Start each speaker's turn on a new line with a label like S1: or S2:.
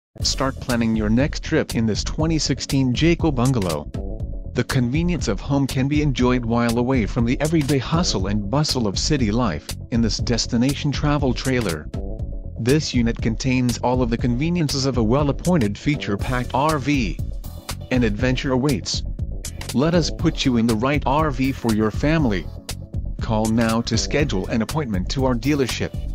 S1: Start planning your next trip in this 2016 Jayco Bungalow. The convenience of home can be enjoyed while away from the everyday hustle and bustle of city life, in this destination travel trailer. This unit contains all of the conveniences of a well-appointed feature-packed RV. An adventure awaits. Let us put you in the right RV for your family. Call now to schedule an appointment to our dealership.